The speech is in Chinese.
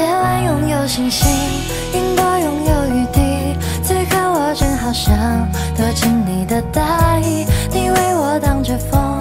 夜晚拥有星星，云朵拥有雨滴。此刻我正好想躲进你的大衣，你为我挡着风。